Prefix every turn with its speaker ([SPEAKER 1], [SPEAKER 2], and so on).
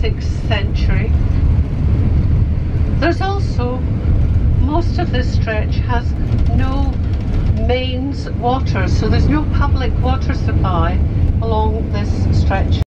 [SPEAKER 1] 6th century. There's also, most of this stretch has no mains water, so there's no public water supply along this stretch.